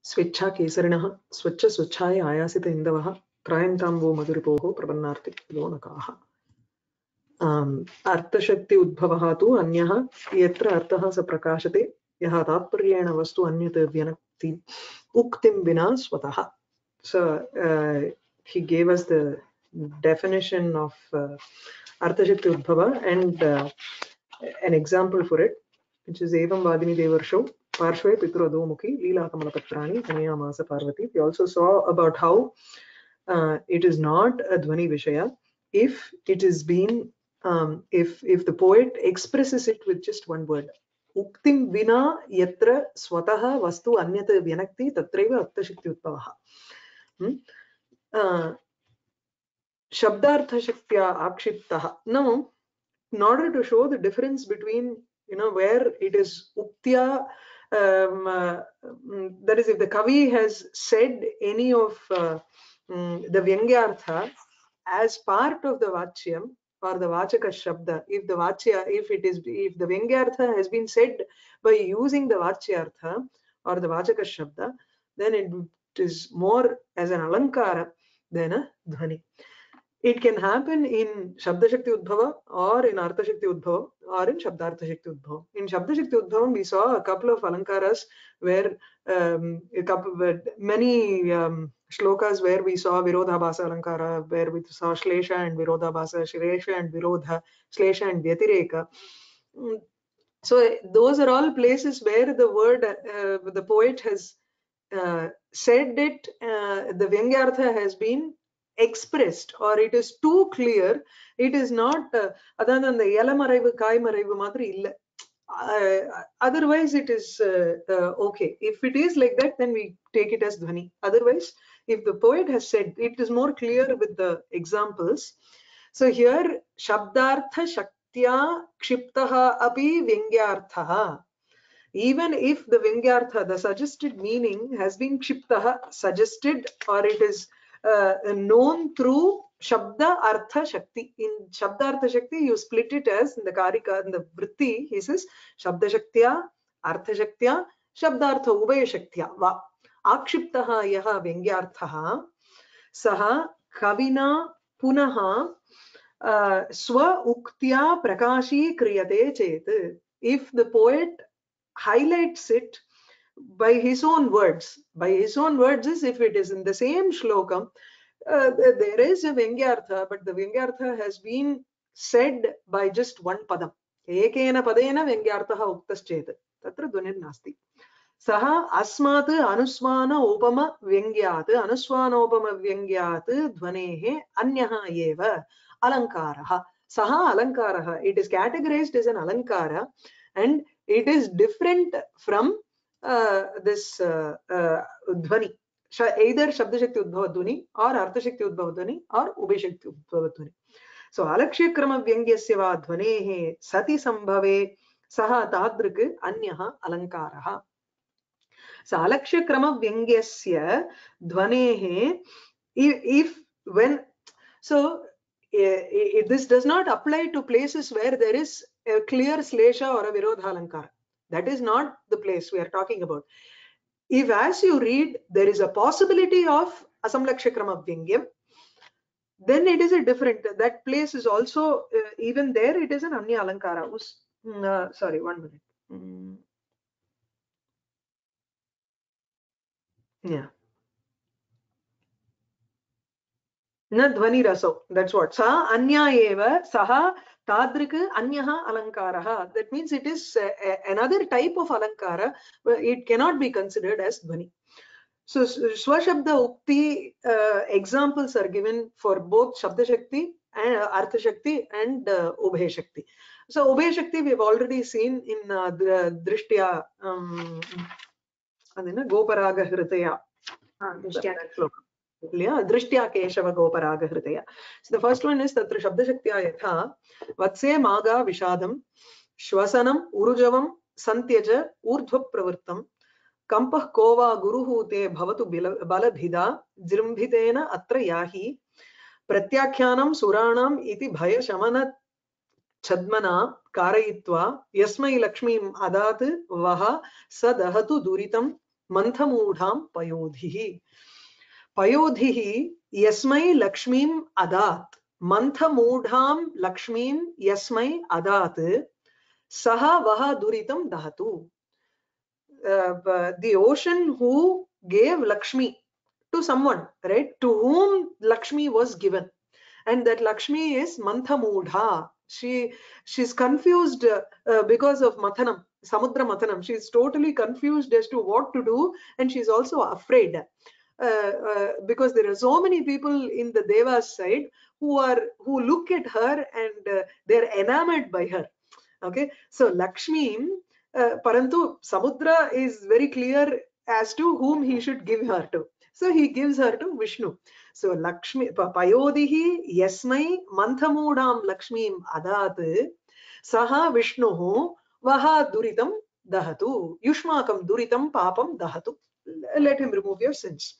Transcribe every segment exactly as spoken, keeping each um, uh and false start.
स्वेच्छा केसरिणः स्वच्छ स्वच्छाय आयासित इन्दवः त्रायन्ताम्बो मधुरिपोः प्रपन्नार्ति लोनकाः अर्थशक्ति उद्भवः तु अन्यः यत्र अर्थः स प्रकाशते यः तात्पर्येण वस्तु अन्यत् व्यनक्ति उक्तिं विना स्वतः. So uh, he gave us the definition of uh, Arthashakti Udbhava and uh, an example for it, which is Evam Vadini Devarsho Parshve Pitrodomukhi Leela Kamalakatrani Taniyamasa Parvati. We also saw about how uh, it is not a Dhvani Vishaya if it is been um, if if the poet expresses it with just one word. Uktim vina yatra swataha vastu anyat vyanakti tatreva Arthashakti Udbhavaha. Hmm? Uh, Shabdartha Shaktya Akshiptaha. Now, in order to show the difference between, you know, where it is Uktya, um, uh, that is, if the Kavi has said any of uh, um, the Vyangyartha as part of the Vachyam or the Vachaka Shabda, if the Vachya, if it is, if the Vyangyartha has been said by using the Vachyartha or the Vachaka Shabda, then it is more as an Alankara than a Dhvani. It can happen in Shabda Shakti Udbhava or in Artha Shakti Udbhava or in Shabdartha Shakti Udbhava. In Shabda Shakti Udbhava, we saw a couple of Alankaras where um, a couple, many um, shlokas where we saw Virodhabhasa Alankara, where we saw Shlesha and Virodhabhasa, Shresha and Virodha, Shlesha and Vyatireka. So those are all places where the word, uh, the poet has uh, said it, uh, the Vyangyartha has been expressed, or it is too clear. It is not other than the Yalamaraivu Kai Maraivu Madri illa. Uh, otherwise it is uh, uh, okay. If it is like that, then we take it as Dhvani. Otherwise, if the poet has said, it is more clear with the examples. So here Shabdartha Shaktya Kshiptaha api Vyangyarthaha. Even if the Vyangyartha, the suggested meaning has been Kshiptaha, suggested, or it is uh, known through Shabda Artha Shakti. In Shabda Artha Shakti, you split it as in the Karika, in the Vritti, he says Shabda Shaktya, Artha Shaktya, Shabda Artha Ubaya Shaktya. Va Akshiptaha yaha Vyangyarthaha saha Kavina Punaha uh, Swa Uktya Prakashi Kriyate Chet. If the poet highlights it by his own words. By his own words is if it is in the same shlokam, uh, there is a Vyangyartha, but the Vyangyartha has been said by just one padam. Ekena padena Vyangyarthaha uktaschet. Tatra dhvanir nasti. Saha asmat anusvana opama Vyangyat, anusvana opama Vyangyat dhvanehe anyaha eva alankaraha. Saha alankaraha. It is categorized as an alankara and it is different from uh, this uh, uh, dhvani. Either Shabda Shakti Udbhava Dhvani or Artha Shakti Udbhava Dhvani or Ubhay Shakti Udbhava Dhvani. So Alakshya Krama Vyangyasya va dhvanehe sati sambhave saha tadrik anyaha alankaraha. So Alakshya Krama Vyangyasya dhvanehe, if, if when, so uh, this does not apply to places where there is a clear Slesha or a Virodha Alankara. That is not the place we are talking about. If as you read, there is a possibility of Asamlaksha Krama Vyangyam, then it is a different, that place is also, uh, even there it is an Anya Alankara. Uh, sorry, one minute. Mm. Yeah. Na dhvani raso. That's what. Sa anya eva saha tadrik anyaha alankaraha. That means it is uh, another type of alankara. It cannot be considered as dhvani. So Swashabda Ukti uh, examples are given for both Shabda Shakti and uh, Artha Shakti and uh, Ubhay Shakti. So Ubhay Shakti we have already seen in uh, the Drishtya um, Goparaga Hritaya. Drishtya Keshava Goparaga Hritaya. So the first one is Tatra Shabda Shaktya Yatha Vatse Maga Vishadam Shwasanam Urujavam Santyaja Urdhva Pravartam Kampah Kova Guruhu Te Bhavatu Balabhida Jrimbhitena Atra Yahi Pratyakhyanam Suranam Iti Bhaya Shamana Chadmana Karayitva Yasmai Lakshmi Adat Vaha Sadahatu Duritam Manthamudham payodhihi. Payodhihi yasmai lakshmim adat. Manthamudham lakshmim yasmai adat. Saha vaha duritam dahatu. Uh, the ocean who gave Lakshmi to someone, right? To whom Lakshmi was given. And that Lakshmi is Manthamudha. She she's confused uh, uh, because of Mathanam, Samudra Mathanam. She's totally confused as to what to do, and she's also afraid. Uh, uh, because there are so many people in the Devas side who are who look at her and uh, they're enamored by her. Okay, so Lakshmi, uh, Parantu Samudra is very clear as to whom he should give her to. So he gives her to Vishnu. So Lakshmi, Payodihi Yasmai Manthamudam Lakshmim Adat Saha Vishnuhu Vaha Duritam Dahatu. Yushmakam Duritam Papam Dahatu. Let him remove your sins.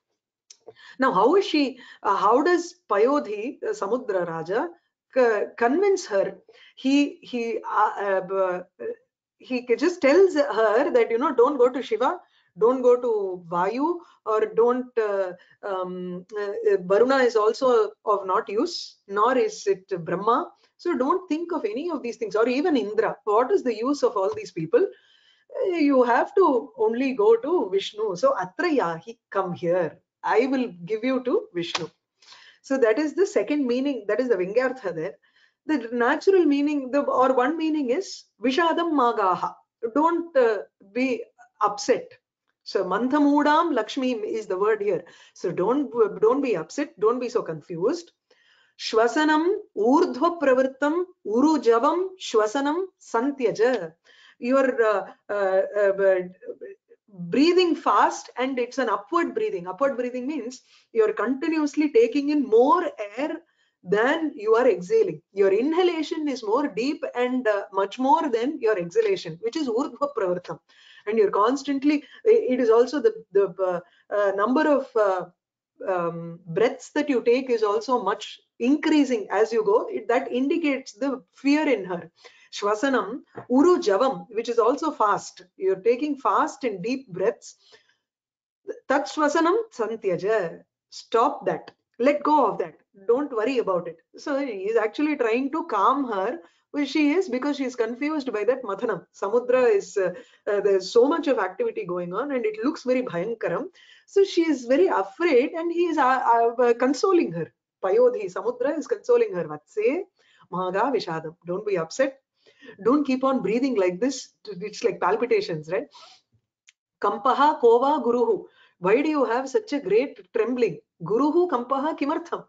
Now, how is she, uh, how does Payodhi, uh, Samudra Raja, uh, convince her? He, he, uh, uh, he just tells her that, you know, don't go to Shiva, don't go to Vayu, or don't, uh, um, uh, Varuna is also of not use, nor is it Brahma. So don't think of any of these things, or even Indra. What is the use of all these people? You have to only go to Vishnu. So Atrayahi, come here. I will give you to Vishnu. So that is the second meaning. That is the Vingyartha there. The natural meaning, the or one meaning is Vishadam Magaha. Don't uh, be upset. So Manthamudam Lakshmi is the word here. So don't don't be upset. Don't be so confused. Shwasanam urdhva pravrittam urujavam shwasanam santyaja. You are uh, uh, uh, breathing fast, and it's an upward breathing. Upward breathing means you're continuously taking in more air than you are exhaling. Your inhalation is more deep and uh, much more than your exhalation, which is urdhva pravartam. And you're constantly, it is also the, the uh, uh, number of uh, um, breaths that you take is also much increasing as you go. It, that indicates the fear in her. Shwasanam, Uru Javam, which is also fast. You're taking fast and deep breaths. Tat Shwasanam Santyaja. Stop that. Let go of that. Don't worry about it. So he is actually trying to calm her, which she is, because she is confused by that Mathanam. Samudra is, uh, uh, there's so much of activity going on and it looks very bhayankaram. So she is very afraid and he is uh, uh, consoling her. Payodhi, Samudra is consoling her. Vatse, Mahaga Vishadam. Don't be upset. Don't keep on breathing like this. It's like palpitations, right? Kampaha kova guruhu. Why do you have such a great trembling? Guruhu kampaha kimartham.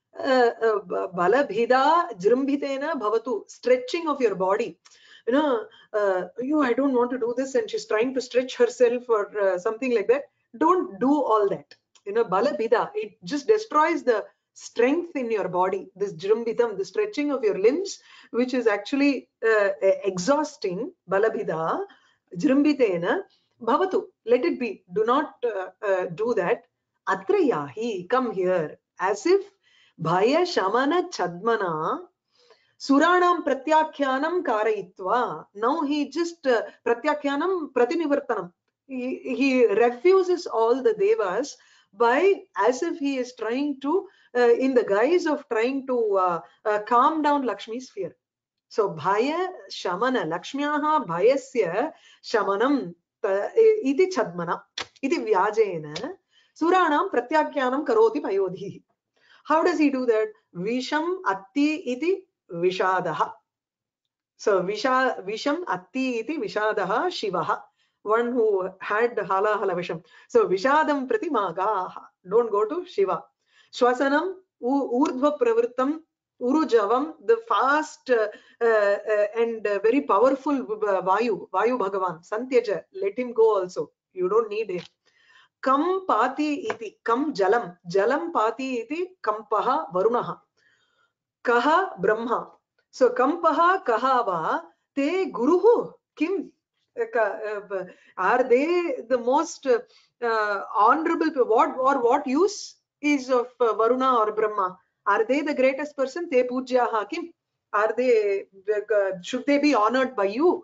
Balabhida jrimbhitena bhavatu. Stretching of your body. You know, uh, you, I don't want to do this, and she's trying to stretch herself or uh, something like that. Don't do all that. You know, balabhida, it just destroys the strength in your body. This jrimbhitam, the stretching of your limbs, which is actually uh, exhausting. Balabhida jrimbhitena bhavatu. Let it be. Do not uh, uh, do that. Atrayahi, come here. As if Bhaya Shamana Chadmana Suranam Pratyakhyanam Karayitva. Now he just uh, Pratyakhyanam Pratinivartanam. He, he refuses all the devas by, as if he is trying to, uh, in the guise of trying to uh, uh, calm down Lakshmi's fear. So Bhaya Shamana, Lakshmyaha Bhayasya Shamanam iti Chadmana iti Vyajena Suranam Pratyakhyanam Karoti Payodhi. How does he do that? Visham Atti iti Vishadaha. So Visha, Visham Atti iti Vishadaha Shivaha. One who had the hala hala visham. So Vishadam Pratimagaha. Don't go to Shiva. Shwasanam Urdhva Pravrittam Urujavam, the fast uh, uh, and uh, very powerful uh, Vayu, Vayu Bhagavan, Santyaja, let him go also. You don't need him. Kam pati iti, kam jalam, jalam pati iti kampaha varunaha. Kaha brahma. So kampaha kahava te guruhu kim. Are they the most uh, honorable, what or what use is of uh, Varuna or Brahma? Are they the greatest person? Te pujyaha kim. Are they, uh, should they be honored by you?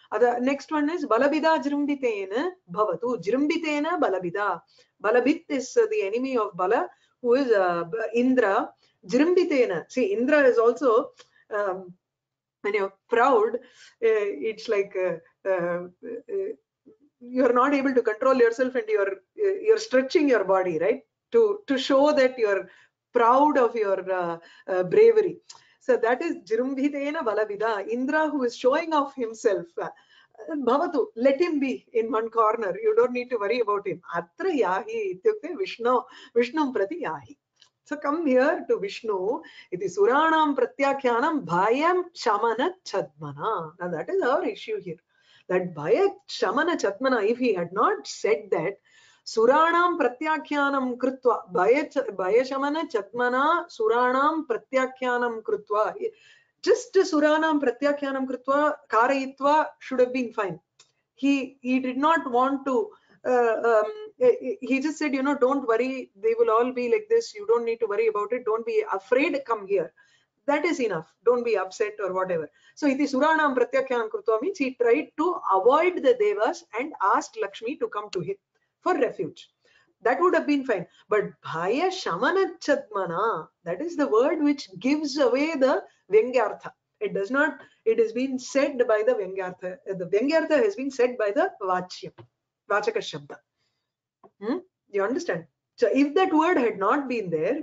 The next one is Balabida Jrimbitena Bhavatu. Jrimbitena Balabida. Balabit is uh, the enemy of Bala, who is uh, Indra. Jrimbitena. See, Indra is also, um, when you're proud, uh, it's like uh, uh, uh, you're not able to control yourself and you're uh, you're stretching your body, right? To, to show that you're proud of your uh, uh, bravery. So that is Jirumbhitena Balabida. Indra, who is showing off himself. Uh, Bhavatu, let him be in one corner. You don't need to worry about him. Atra yahi ityukte Vishnu, Vishnum prati yahi. So come here to Vishnu. It is Suranam Pratyakhyanam Bhayam Shamana Chadmana. Now that is our issue here. That Bhaya Shamana Chatmana, if he had not said that, Suranam Pratyakhyanam Krutva, Bhaya Shamana Chatmana, Suranam Pratyakhyanam Krutva. Just Suranam Pratyakhyanam Krutva, Karayitva should have been fine. He, he did not want to, uh, um, he just said, you know, don't worry, they will all be like this. You don't need to worry about it. Don't be afraid, come here. That is enough. Don't be upset or whatever. So iti Suranam Pratyakhyanam Krutva means he tried to avoid the Devas and asked Lakshmi to come to him for refuge. That would have been fine. But Bhaya Shamana Chadmana, that is the word which gives away the Vyangyartha. It does not, it has been said by the Vyangyartha. The Vyangyartha has been said by the Vachyam, Vachaka Shabda. Hmm? You understand? So if that word had not been there,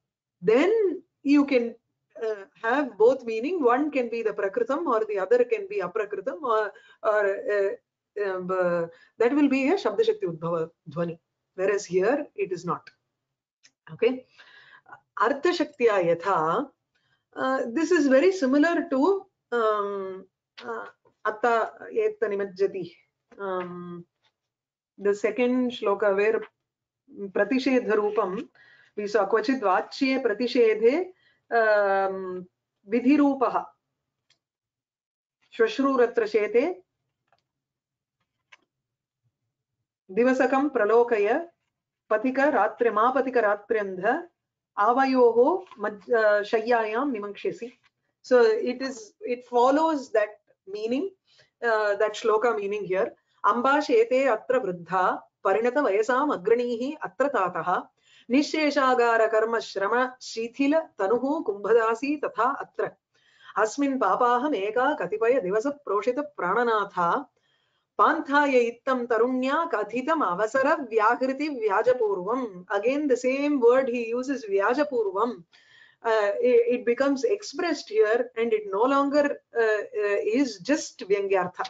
then you can uh, have both meaning. One can be the Prakritam or the other can be Aprakritam, or, or uh, uh, that will be a Shabda Shakti Udbhava Dhvani. Whereas here it is not. Okay. Artha Shaktiya Yatha. Uh, this is very similar to um, uh, Atta Etta Nimajjati. Um, the second shloka where Pratishedha Rupam, we saw Kvachid Vachye Pratishedhe um, Vidhi Rupaha Shvashru Ratra Shete Divasakam Pralokaya Patika Ratre Ma Patika Ratrendha Avayoho Shayyayam Mimangshesi. So it is, it follows that meaning, uh, that shloka meaning here. Amba Shete Atra Vruddha Parinata Vayasam Agranihi Atra Tataha Nisheshagara Karma Shrama Shithila Tanuhu Kumbhadasi Tatha Atra Asmin Papaham Eka Katipaya Divasa Proshita Prananatha Panthaya Ittam Tarunya Kathitam Avasara Vyakriti Vyajapurvam. Again, the same word he uses, Vyajapurvam. Uh, it, it becomes expressed here and it no longer uh, uh, is just Vyangyartha.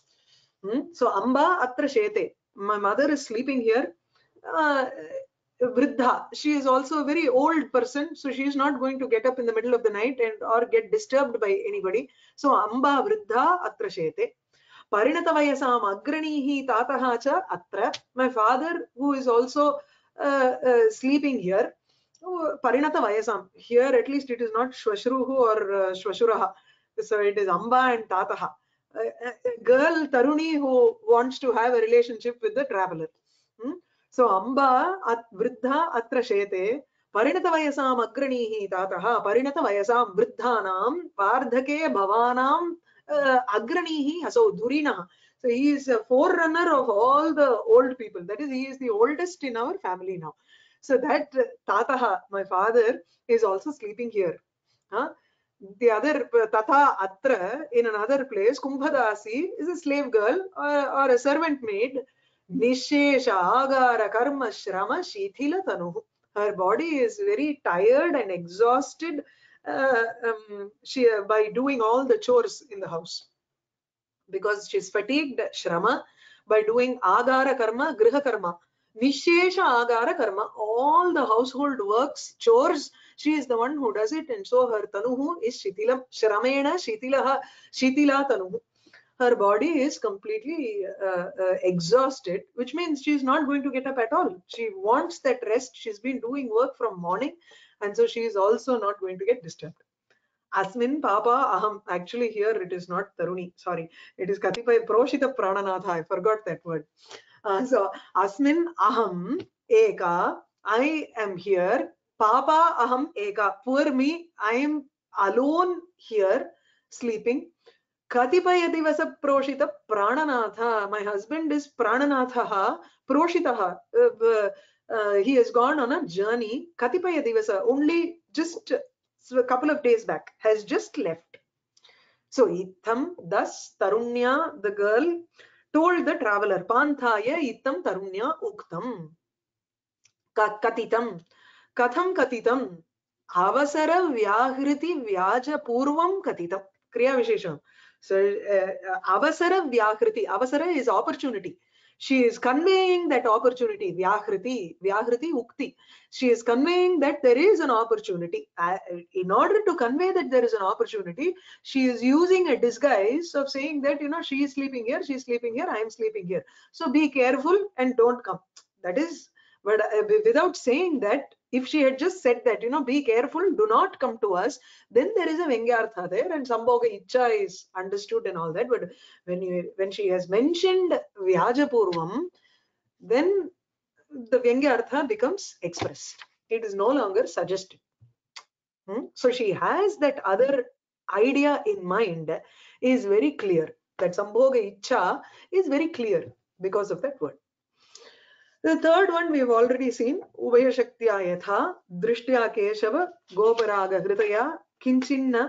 Hmm? So, Amba Atra Shete. My mother is sleeping here. Uh, Vriddha. She is also a very old person. So, she is not going to get up in the middle of the night and or get disturbed by anybody. So, Amba Vriddha Atra Shete. Parinata Vayasam Agranihi Tataha cha Atra. My father, who is also uh, uh, sleeping here, oh, Parinata Vayasam. Here, at least, it is not Shvashruhu or uh, Shvashuraha. So it is Amba and Tataha. A, a girl, Taruni, who wants to have a relationship with the traveler. Hmm? So Amba at Vriddha Atra Shete. Parinata Vayasam Agranihi Tataha. Parinata Vayasam Vriddhanam Vardhake Bhavanam. Uh, Agranihi, so Dhurina. So he is a forerunner of all the old people. That is, he is the oldest in our family now. So that uh, Tataha, my father, is also sleeping here. Huh? The other uh, Tatha Atra, in another place, Kumbhadasi is a slave girl or, or a servant maid. Nishesha Agara Karma Shrama Shithila Tanuhu. Her body is very tired and exhausted. Uh, um, she uh, by doing all the chores in the house, because she's fatigued, shrama, by doing agara karma, griha karma, nishesha agara karma, all the household works, chores, she is the one who does it, and so her tanuhu is shitilam, shramena shitilaha, shitila tanuhu. Her body is completely uh, uh, exhausted, which means she is not going to get up at all. She wants that rest. She's been doing work from morning, and so she is also not going to get disturbed. Asmin Papa Aham. Actually, here it is not Taruni. Sorry, it is Katipaya Proshita Prananatha. I forgot that word. Uh, so Asmin Aham Eka. I am here. Papa Aham Eka. Poor me. I am alone here, sleeping. Katipaya divasa proshita prananatha. My husband is prananatha proshitaha. Uh, uh, uh, he has gone on a journey. Katipaya divasa, only just a couple of days back, has just left. So itam, thus Tarunya, the girl, told the traveler, Panthaya itam Tarunya uktam. Katitam. Katham katitam. Avasara vyahriti vyaja purvam katitam. Kriya Vishesham. So uh, avasara vyahriti. Avasara is opportunity. She is conveying that opportunity. Vyahriti. Vyahriti ukti. She is conveying that there is an opportunity. Uh, in order to convey that there is an opportunity, she is using a disguise of saying that, you know, she is sleeping here, she is sleeping here, I am sleeping here. So be careful and don't come. That is, but uh, without saying that, if she had just said that, you know, be careful, do not come to us, then there is a Vyangyartha there, and Sambhoga Icha is understood and all that. But when you when she has mentioned Vyajapurvam, then the Vyangyartha becomes expressed. It is no longer suggested. Hmm? So she has that other idea in mind, is very clear. That Sambhoga Icha is very clear because of that word. The third one we have already seen, Ubaya Shaktya Yatha, Drishtya Keshava, Goparaga Hritaya, Kinchinna,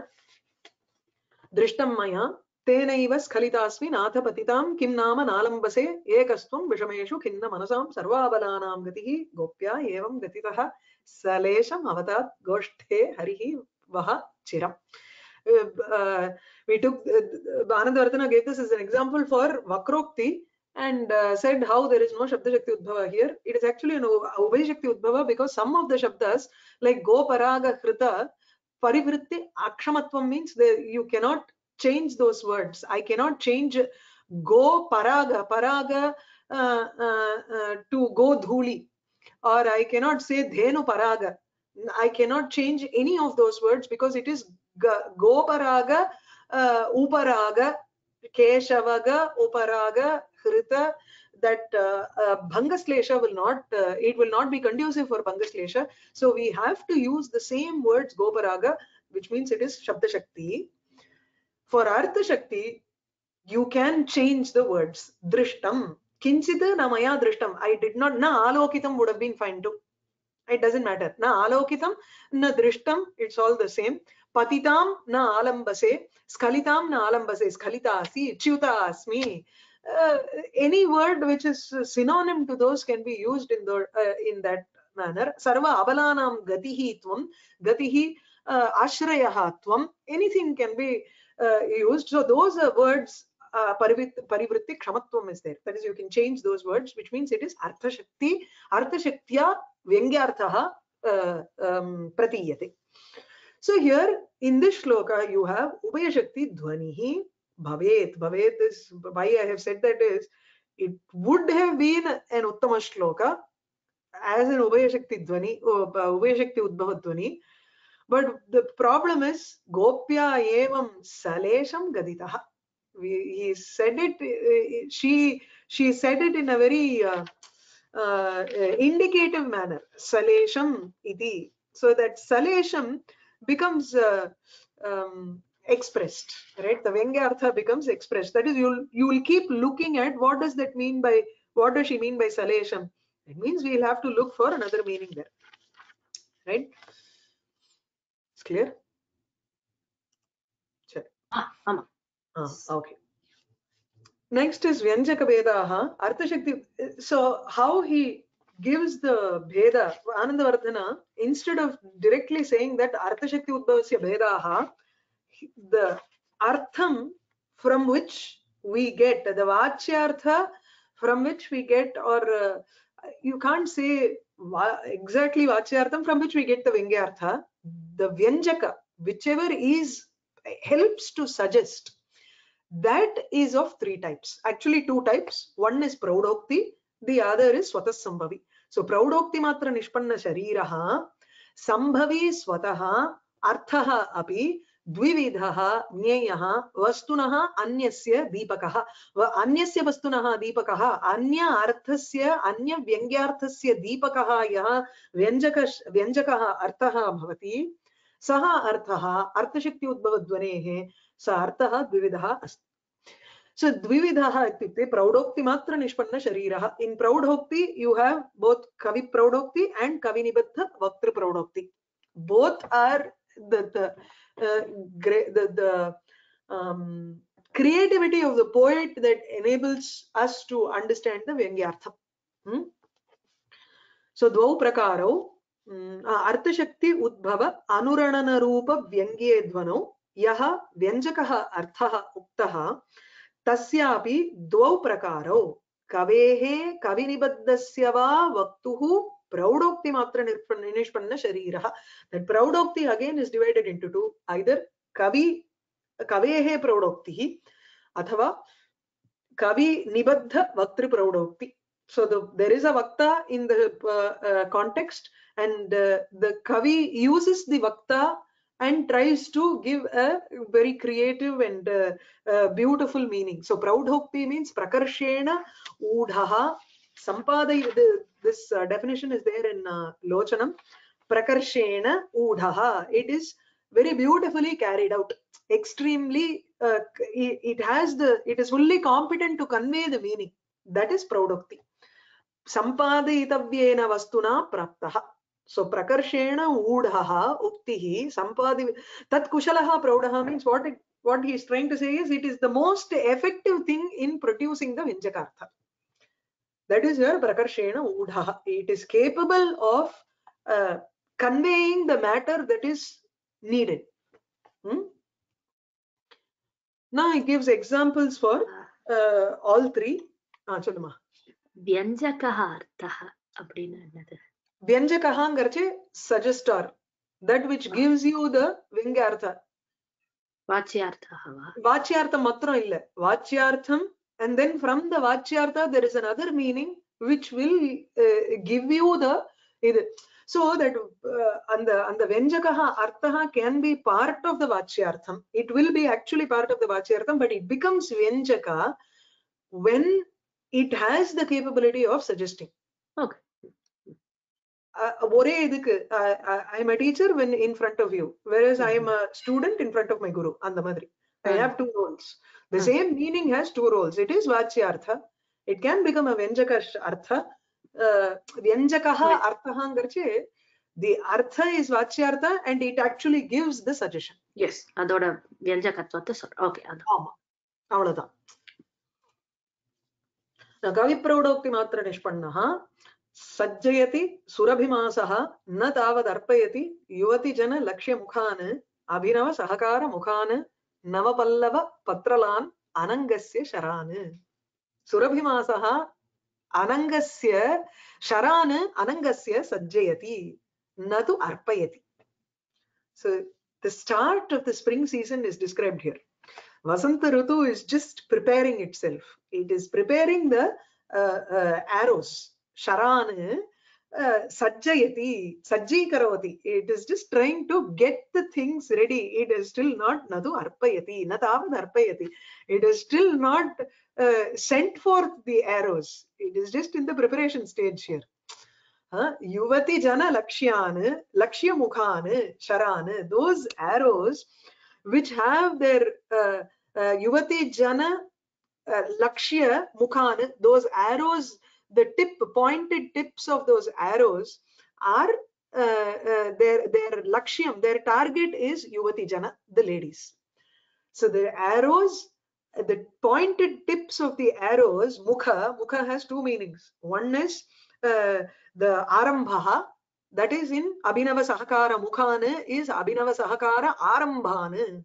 Drishtam Maya, Tenaiva Skalitasmi, Natha Patitam, Kim Nama Nalambase, Ekastvam, Vishameshu, Kinna Manasam, Sarvabalanam Gatihi, Gopya, Evam Gatitaha, Salesham, Avatat, Goshthe, Harihi, Vaha, Chiram. Uh, uh, we took, uh, Anandavardhana gave this as an example for Vakrokti, and uh, said how there is no Shabda Shakti Udbhava here. It is actually an Ubhaya Shakti Udbhava because some of the Shabdas, like Go Paraga Krita, Parivritti Akshamatvam means that you cannot change those words. I cannot change Go Paraga, Paraga uh, uh, uh, to Go Dhuli, or I cannot say Dhenu Paraga. I cannot change any of those words because it is Go Paraga, uh, Uparaga, Keshavaga, Uparaga, Hrita, that uh, uh, Bhangaslesha will not, uh, it will not be conducive for Bhangaslesha. So we have to use the same words Goparaga, which means it is Shabda Shakti. For Artha Shakti, you can change the words. Drishtam. Kinchita namaya drishtam. I did not, na alokitam would have been fine too. It doesn't matter. Na alokitam, na drishtam, it's all the same. Patitam na alambase, skalitam na alambase, skalita asi, chyuta asmi. Uh, any word which is synonym to those can be used in the uh, in that manner. Sarva abalanam gatihi tvam, gatihi uh, ashrayaha tvam. Anything can be uh, used. So those are words. Uh, parivritti kshamatvam is there. That is, you can change those words, which means it is artha shakti, artha shaktya Vyangyarthaha uh, um, pratiyate. So here in this shloka you have Ubhaya Shakti Dhvanihi Bhavet. Bhavet is why I have said that is it would have been an Uttama shloka as an Ubhaya Shakti Dhvani, uh, Ubhaya Shakti Udbhava Dhvani. But the problem is Gopya evam salesham gaditaha. He said it, uh, she she said it in a very uh, Uh, uh, indicative manner, salesham iti, so that salesham becomes uh, um, expressed, right? The Vyangyartha becomes expressed. That is, you'll you will keep looking at what does that mean by, what does she mean by salesham. It means we'll have to look for another meaning there, right? It's clear. Sure. Ah, ama. Ah, okay. Next is Vyanjaka Vedaha, Artha Shakti. So how he gives the Bheda, Anandavardhana, instead of directly saying that Artha Shakti Udbhavasya Bhedaha, the Artham from which we get, the Vachyartha from which we get, or uh, you can't say va exactly Vachyartham from which we get the Vyangyartha, the Vyanjaka, whichever is, helps to suggest. That is of three types, actually two types. One is Praudokti, the other is Swatas Sambhavi. So Praudokti matra nishpanna shariraha Sambhavi swataha arthaha api द्विविधः ज्ञेयः वस्तुनः अन्यस्य दीपकः अन्यस्य वस्तुनः दीपकः अन्य अर्थस्य अन्य व्यङ्ग्यार्थस्य दीपकः यः व्यञ्जक व्यञ्जकः अर्थः भवति saha arthaha arthashakti udbhavadvanehe sa arthaha dvividaha asti. So dvividaha ityukte praudokti matra nishpanna shariraha. In praudokti you have both kavi praudokti and kavi nibaddha vaktri praudokti. Both are the the uh, the, the um, creativity of the poet that enables us to understand the Vyangyartham. Hmm? So dvau prakaro arthashakti udbhava anuranana rupa vyangye dvano yaha vyanjakaha arthaha uktaha tasyapi dvau prakaro kavehe kavinibaddasya va vaktuhu praudokti matra nishpanna shariraha. That praudokti again is divided into two, either kavi kavehe praudokti अथवा kavi nibaddha vaktri praudokti. So the, there is a vakta in the uh, uh, context, and uh, the kavi uses the vakta and tries to give a very creative and uh, uh, beautiful meaning. So praudokti means prakarshena udhaha sampada. This uh, definition is there in uh, Lochanam. Prakarshena udhaha. It is very beautifully carried out. Extremely, uh, it, it has the, it is fully competent to convey the meaning. That is praudokti. Sampaditavyena vastuna praptaha. So prakarshena udhaha uktihi sampadi. Tat kushalaha praudaha means what it, what he is trying to say is it is the most effective thing in producing the Vyanjakartha. That is where prakarshena udhaha. It is capable of uh, conveying the matter that is needed. Hmm? Now it gives examples for uh, all three. Ah, choluma. Vyanjakaha arthaha appadina ennadhu? Vyanjakaha ngarche suggestor, that which gives you the Vyangyartha. Vachyarthaha va? Vachyartham matram illa. Vachyartham, and then from the Vachyartha there is another meaning which will uh, give you the either. So that uh, and the and the Vyanjakaha arthaha can be part of the Vachyartham. It will be actually part of the Vachyartham, but it becomes Vyanjaka when it has the capability of suggesting. Okay. ஒரே இதுக்கு I am a teacher when in front of you, whereas I am a student in front of my guru. அந்த மாதிரி I have two roles. The same meaning has two roles. It is Vachyartha. It can become a Vyanjaka artha. Vyanjakaha arthaha ngarche the artha is Vachyartha and it actually gives the suggestion. Yes, adoda Vyanjakatvata sor. Okay, adha. ஆமா, அவ்வளவுதான். Kavi praudokti matra nishpannaha sajjayati surabhimasaha na tavad arpayati yuvati jana lakshya mukhan abhinava sahakara mukhan navapallava patralan anangasya sharan. Surabhimasaha anangasya sharan anangasya sajjayati na tu arpayati. So the start of the spring season is described here. Vasanta Ritu is just preparing itself. It is preparing the uh, uh, arrows. Sharan uh, sajjayati, sajji karavati. It is just trying to get the things ready. It is still not nadu arpayati, natavad arpayati. It is still not uh, sent forth the arrows. It is just in the preparation stage here. Uh, yuvati jana lakshyan, lakshya mukhan, sharan. Those arrows which have their uh, uh, yuvati jana uh, lakshya mukhan, those arrows, the tip, pointed tips of those arrows are uh, uh, their their lakshyam, their target is yuvati jana, the ladies. So the arrows, the pointed tips of the arrows, mukha, mukha has two meanings. One is uh, the arambhaha, that is in abhinava sahakara mukhan is abhinava sahakara arambhan.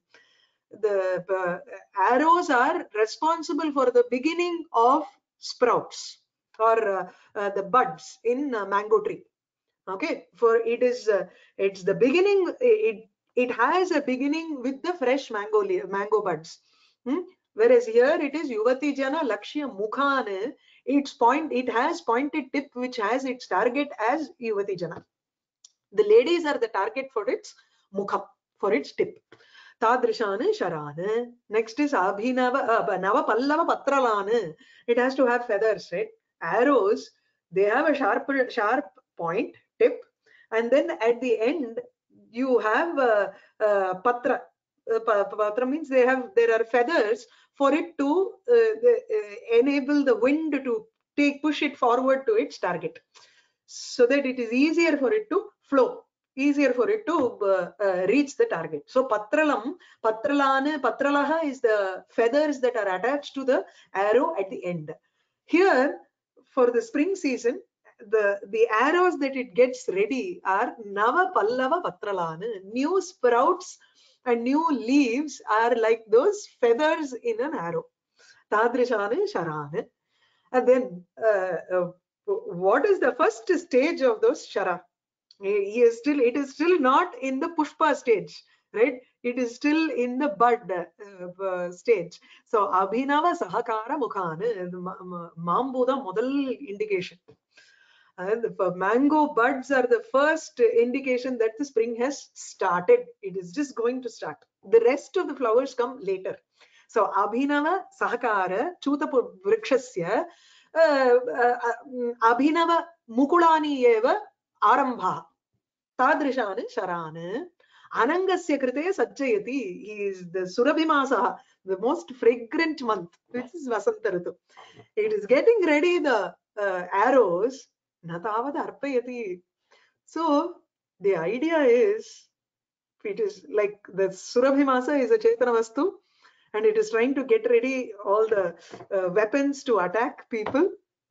The uh, arrows are responsible for the beginning of sprouts or uh, uh, the buds in uh, mango tree. Okay, for it is uh, it's the beginning. It it has a beginning with the fresh mango mango buds. Hmm? Whereas here it is yuvati jana lakshya mukhan. Its point, it has pointed tip which has its target as yuvati jana. The ladies are the target for its mukham, for its tip. Tadrishane Sharan. Next is Abhinava uh, Nava Pallava Patralan. It has to have feathers, right? Arrows, they have a sharp sharp point, tip, and then at the end you have uh, uh, patra. Uh, patra means they have, there are feathers for it to uh, the, uh, enable the wind to take, push it forward to its target, so that it is easier for it to flow, easier for it to uh, uh, reach the target. So patralam, patralana, patralaha is the feathers that are attached to the arrow at the end. Here, for the spring season, the the arrows that it gets ready are nava pallava patralana. New sprouts and new leaves are like those feathers in an arrow. Tadrishane sharane. And then uh, uh, what is the first stage of those shara? He is still, it is still not in the pushpa stage, right? It is still in the bud uh, uh, stage. So abhinava sahakara mukhana, mambuda modal indication. And the mango buds are the first indication that the spring has started. It is just going to start. The rest of the flowers come later. So abhinava sahakara chutapu vrikshasya abhinava mukulani eva arambha tadrishane sharane anangasya krite sajjayati. He is the surabhimasa, the most fragrant month, which is vasanta ritu. It is getting ready the uh, arrows. Natavad arpayati. So the idea is, it is like the surabhimasa is a chetana vastu, and it is trying to get ready all the uh, weapons to attack people.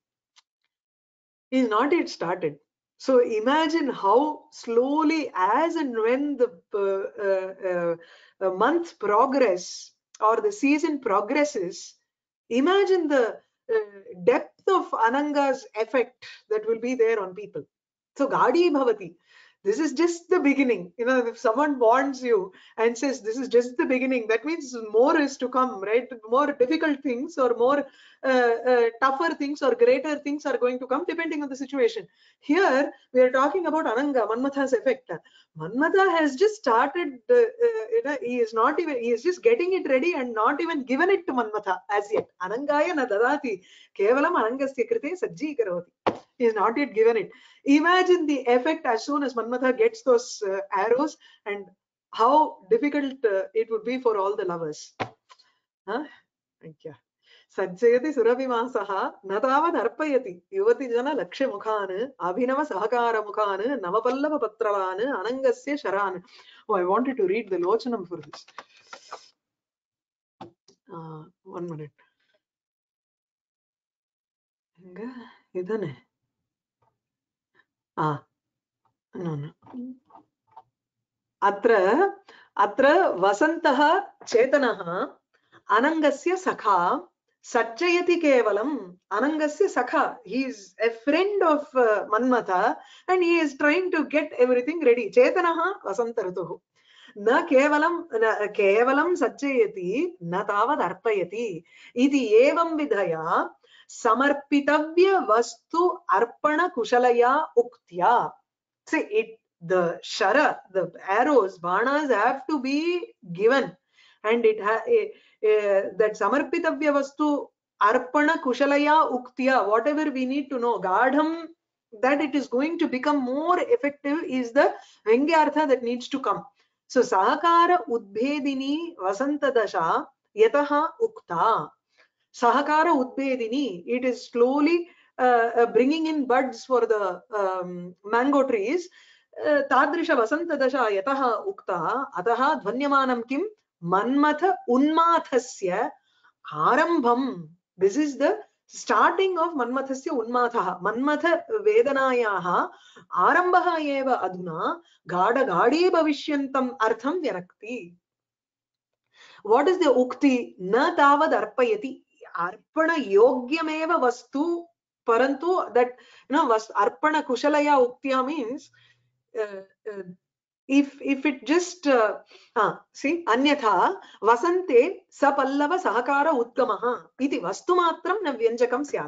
Is not yet started. So imagine how slowly, as and when the uh, uh, uh, month progress or the season progresses, imagine the uh, depth of Ananga's effect that will be there on people. So Gadi Bhavati. This is just the beginning. You know, if someone warns you and says this is just the beginning, that means more is to come, right? More difficult things or more uh, uh, tougher things or greater things are going to come depending on the situation. Here we are talking about Ananga, Manmatha's effect. Manmatha has just started, uh, uh, you know, he is not even, he is just getting it ready and not even given it to Manmatha as yet. Anangaya na dadati, kevalam anangasya krite sajji karavati. He is not yet given it. Imagine the effect as soon as Manmatha gets those uh, arrows, and how difficult uh, it would be for all the lovers. Huh? Thank you. Sajjayati surabhimasaha natavad arpayati yuvati jana lakshya mukhan abhinava sahakara mukhan navapallava patralan anangasya sharan. Oh, I wanted to read the lochanam for this. Uh, one minute. Idane. Ah, no, no. Atra, atra vasantah chetanah anangasya sakha sajjayati kevalam. Anangasya sakha. He is a friend of uh, Manmatha, and he is trying to get everything ready. Chetanah vasantaratuhu. Na kevalam, na kevalam sajjayati na tavad arpayati. Iti evam vidhaya samarpitavya vastu arpana kushalaya uktya. See, it, the shara, the arrows, banas have to be given, and it ha uh, that samarpitavya vastu arpana kushalaya uktya, whatever we need to know, gadham, that it is going to become more effective is the vengyartha that needs to come. So sahakara udbhedini vasanta dasha yataha ukta. Sahakara udbhedini, it is slowly uh, uh, bringing in buds for the um, mango trees. Uh, tadrisha vasanta dasha yataha ukta ataha dhvanyamanam kim manmatha unmathasya arambham. This is the starting of manmathasya unmathaha. Manmatha vedanayaha arambhaha eva adhuna gada gadi bhavishyantam artham vyanakti. What is the ukti? Na tavad arpayati. Arpana yogyameva vastu parantu, that, you know, vas arpana kushalaya uktya means uh, uh, if if it just uh, uh, see anyatha vasante sapallava sahakara udgamaha iti vastu matram na vyanjakam syat.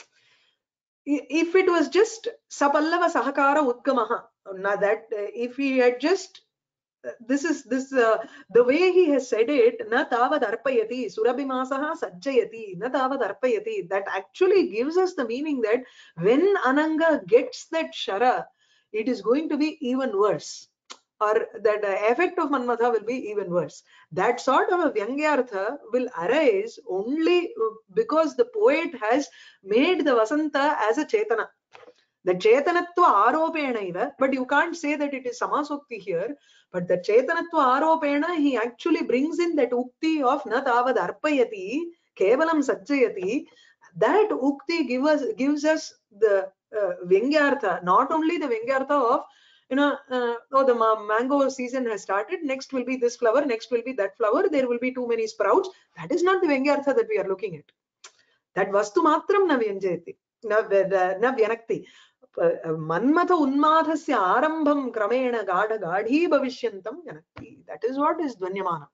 If it was just sapallava sahakara udgamaha, now that uh, if he had just this is this uh, the way he has said it, na tavad arpayati surabhimasaha sajjayati na tavad arpayati, that actually gives us the meaning that when Ananga gets that shara, it is going to be even worse, or that the effect of Manmatha will be even worse. That sort of a Vyangyartha will arise only because the poet has made the Vasanta as a Chetana. The Chetanatva Aropena, but you can't say that it is Samasukti here. But the Chetanatva Aropena, he actually brings in that Ukti of Na Tavad Arpayati, Kevalam Sajjayati. That Ukti give us, gives us the uh, Vyangyartha, not only the Vyangyartha of, you know, uh, oh, the ma mango season has started, next will be this flower, next will be that flower, there will be too many sprouts. That is not the Vyangyartha that we are looking at. That Vastu Matram na Vyanjayati, na, na Vyanakti. Manmatha Unmadhasya Arambham Kramena Gada Gadhi Bhavishyantam Vyanakti. That is what is Dvanyamana.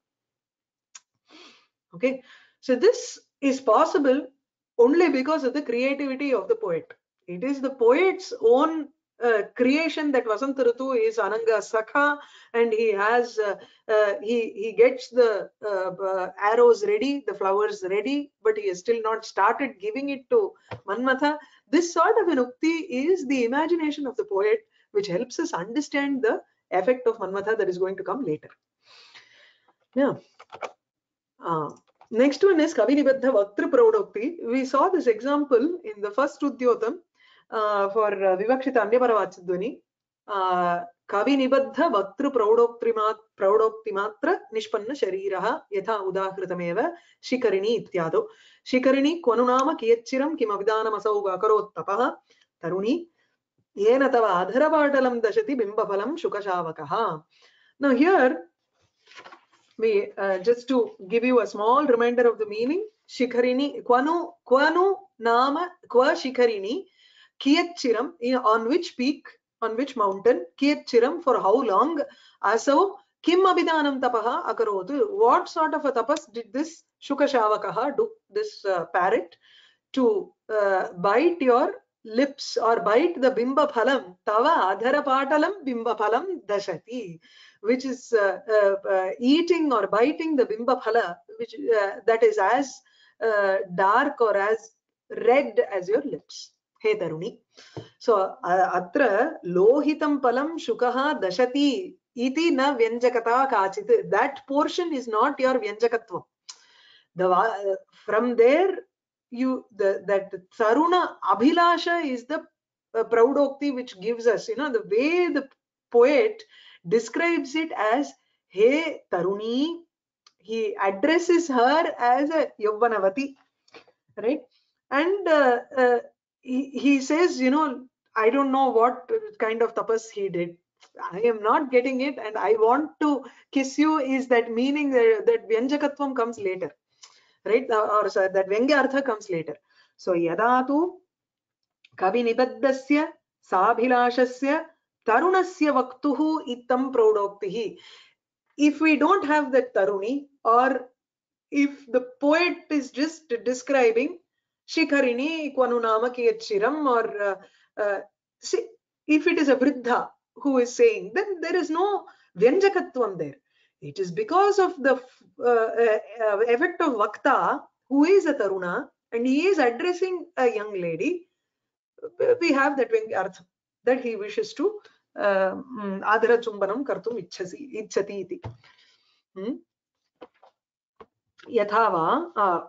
Okay, so this is possible only because of the creativity of the poet. It is the poet's own uh, creation that Vasanta Ritu is Ananga Sakha, and he has uh, uh, he he gets the uh, uh, arrows ready, the flowers ready, but he has still not started giving it to Manmatha. This sort of an ukti is the imagination of the poet, which helps us understand the effect of Manmatha that is going to come later. Yeah. Uh, next one is Kavinibadha Vaktra Praudokti. We saw this example in the first Udyotam uh, for uh, Vivakshita Anyaparavachadvani. Uh, Kavinibadha Vaktra Praudokti Matra Nishpanna Shariraha Yatha Udahritameva Shikarini Ityado. Shikarini Kwanunama Kiyachiram Kimavidanam Asau Vakarot Tapaha Taruni Yena Tava Adharapatalam Dashati Bimbapalam Shukashavakaha. Now here, we uh, just to give you a small reminder of the meaning. Shikarini, Kwanu, Kwanu Nama, Kwa Shikarini, Kiyachiram, on which peak, on which mountain, Kiyachiram, for how long, Asau, Kim Abhidanam Tapaha Akarotu, what sort of a tapas did this Shukashavakaha do, this uh, parrot, to uh, bite your lips or bite the Bimba Phalam, Tava Adharapatalam Bimba Phalam Dashati, which is uh, uh, uh, eating or biting the Bimba Phala, which uh, that is as uh, dark or as red as your lips. Hey Taruni. So, uh, Atra Lohitam Palam Shukaha Dashati Iti na Vyanjakata Kachit. That portion is not your Vyanjakatvam. The, uh, from there, you the that Taruna Abhilasha is the uh, Praudokti which gives us, you know, the way the poet describes it as Hey Taruni. He addresses her as a Yavvanavati, right? And uh, uh, he, he says, you know, I don't know what kind of tapas he did. I am not getting it, and I want to kiss you. Is that meaning that, that Vyanjakatvam comes later, right? Or, or sorry, that Vyangyartha comes later. So Yadatu Kavinibaddasya Sabhilashasya Tarunasya Vaktuhu Ittam Praudoktihi. If we don't have that Taruni, or if the poet is just describing Shikarini Kwanunama Kiyachiram, or uh, uh, see, if it is a Vriddha who is saying, then there is no Vyanjakatvam there. It is because of the uh, uh, effect of Vakta, who is a Taruna, and he is addressing a young lady. We have that Vyangyartha, that he wishes to Adhara Chumbanam Kartum Ichchati iti. Hmm? Yathava uh,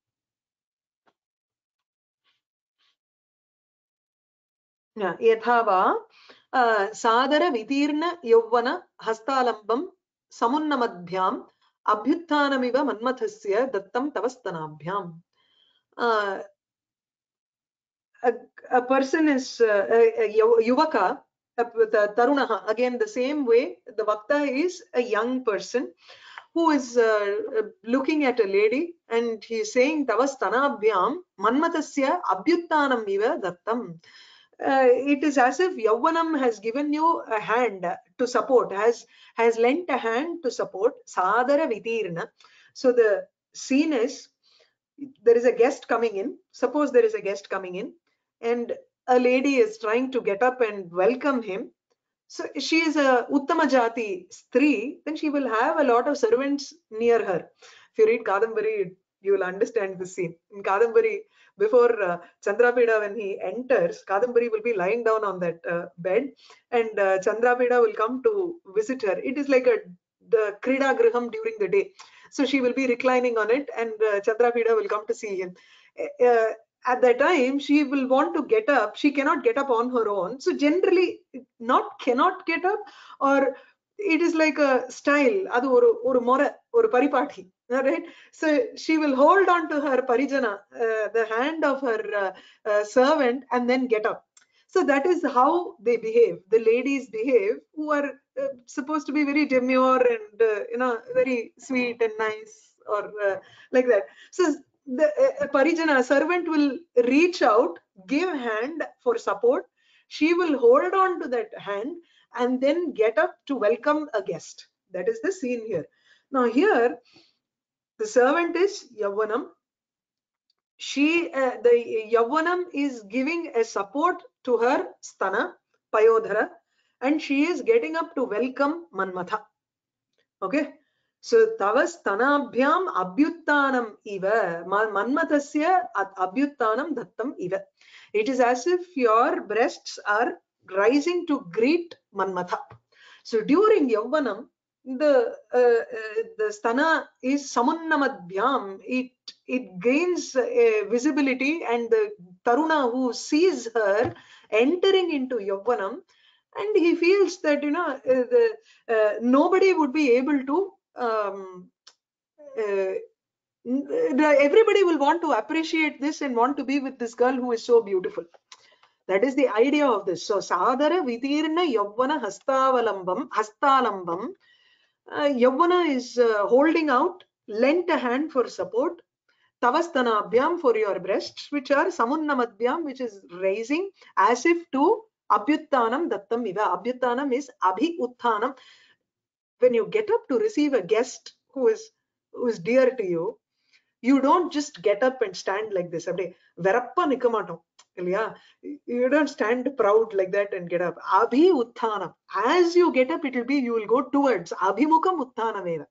Yathava uh, Sadara Vitirna Yovana Hastalambam Samunnamadhyam Abhyuttanamiva Manmathasya Dattam Tavastanabhyam. Uh, a, a person is uh, a, a Yuvaka, the Tarunaha, again the same way, the Vakta is a young person who is uh, looking at a lady, and he is saying Tavastanabhyam Manmathasya Abhyuttanam Iva Dattam. Uh, it is as if Yavvanam has given you a hand to support, has has lent a hand to support. Sadara Vitirna. So the scene is, there is a guest coming in. Suppose there is a guest coming in, and a lady is trying to get up and welcome him. So she is a Uttama Jati Stri, then she will have a lot of servants near her. If you read Kadambari, you will understand the scene. In Kadambari, before uh, Chandrapeda, when he enters, Kadambari will be lying down on that uh, bed, and uh, Chandrapeda will come to visit her. It is like a the Krida Griham during the day. So she will be reclining on it, and uh, Chandrapeda will come to see him. Uh, at that time, she will want to get up. She cannot get up on her own. So generally, not cannot get up, or it is like a style. Adu oru oru mora oru paripati. Right? So she will hold on to her parijana, uh, the hand of her uh, uh, servant, and then get up. So that is how they behave. The ladies behave who are uh, supposed to be very demure and uh, you know very sweet and nice, or uh, like that. So the uh, parijana servant will reach out, give hand for support. She will hold on to that hand and then get up to welcome a guest. That is the scene here. Now here, the servant is Yavanam. She, uh, the Yavanam is giving a support to her Stana, Payodhara, and she is getting up to welcome Manmatha. Okay. So tava stanabhyam abhyuttanam iva, Manmathasya abhyuttanam dattam iva. It is as if your breasts are rising to greet Manmatha. So during Yavanam, the uh, uh, the stana is samunnamadhyam. It it gains uh, visibility, and the taruna who sees her entering into Yavanam, and he feels that you know uh, the uh, nobody would be able to um, uh, everybody will want to appreciate this and want to be with this girl who is so beautiful. That is the idea of this. So sadara vitirna yavvana hastavalambam hastalambam. Uh, yavvana is uh, holding out, lent a hand for support. Tavastanabhyam, for your breasts, which are samunnamadhyam, which is raising as if to abhyuttanam dattam iva. Abhyuttanam is abhi utthanam. When you get up to receive a guest who is who is dear to you, you don't just get up and stand like this. Verappa nikamatam. You don't stand proud like that and get up. Abhi utthanam. As you get up, it will be, you will go towards abhimukam utthanameva.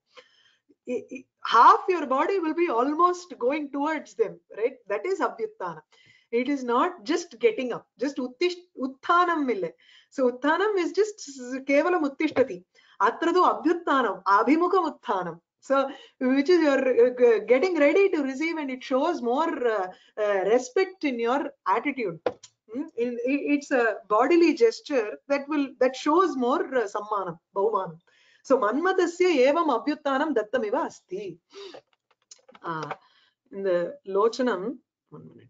Half your body will be almost going towards them, right? That is abhyuttana. It is not just getting up, just uttish utthanam mille. So utthanam is just kevalam uttishtati. Atradu abhyuttanam, abhimukam utthanam. So which is your uh, getting ready to receive, and it shows more uh, uh, respect in your attitude. Mm? In, it's a bodily gesture that will that shows more uh, sammanam, baumanam. So manmatasya evam abhyuttanam dattamiva asti. Uh, in the lochanam, one minute.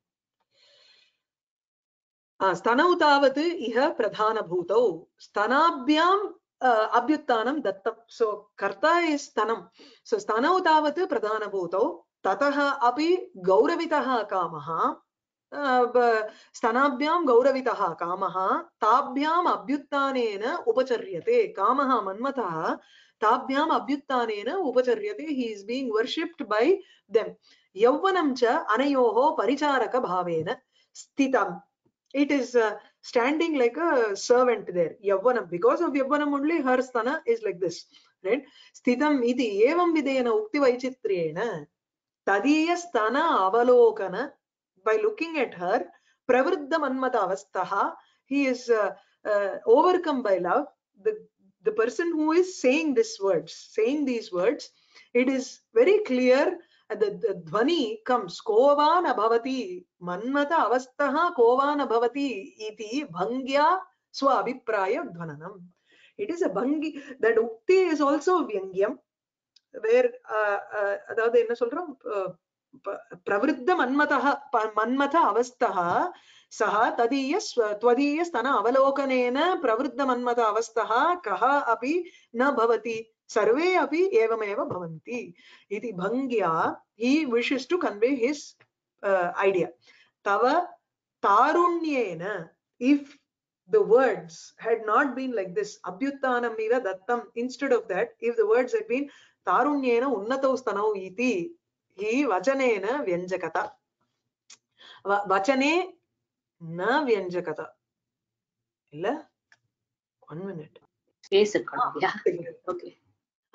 Uh, stanau tavat iha pradhana bhutau. Stanabhyam uh, abhyuttanam dattam. So karta is stanam. So stanau tavat pradhana bhutau. Tataha api gauravitaha kamaha. स्तनाभ्याम गौरवितः कामः ताभ्याम अभ्युत्थानेन उपचर्यते कामः मन्मथः ताभ्याम अभ्युत्थानेन उपचर्यते. He is being worshipped by them. यौवनं च अनयोः परिचारक भावेन स्थितम्. It is uh, standing like a servant there. Yavvanam, because of Yavvanam only her sthana is like this, right? Sthitam iti evam videna ukti vaichitrena tadiya sthana avalokana. By looking at her, pravriddha manmata avastaha, he is uh, uh, overcome by love. The, the person who is saying these words, saying these words, it is very clear. The, the dhvani comes, kovana bhavati, manmata avastaha kovana bhavati iti bhangya swa abhipraya dhvananam. It is a bhangi. That ukti is also vyangyam, where uh, uh, adavadhu enna solram, uh, pravriddha manmatah manmatha avastha saha tadiya twadiyya sthana avalokane pravriddha manmatha avastha kaha api na bhavati sarve api evameva bhavanti iti bhangya. He wishes to convey his uh, idea. Tava tarunyena, if the words had not been like this, abhyuttanam iva dattam, instead of that, if the words had been tarunyena unnatau sthanau iti, he vachanena vyanjakata. Vachane na vyanjakata. Illa? One minute. Space. Yeah. Okay.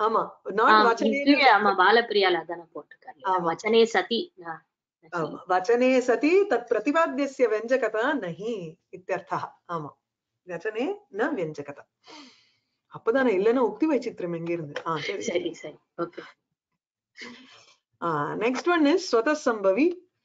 Ama, not vachane. Kizhe ama Balapriyala adana potukkarla. Vachane sati. Vachane sati tat pratipadyasya vyanjakata nahi ityartha. Ama. Vachane na vyanjakata. அப்பதானே இல்லைன்னா உக்தி வைச்சித்திரம் எங்க இருந்து ஆ சரி சரி சரி okay ah next one is ஸ்வத சம்பவி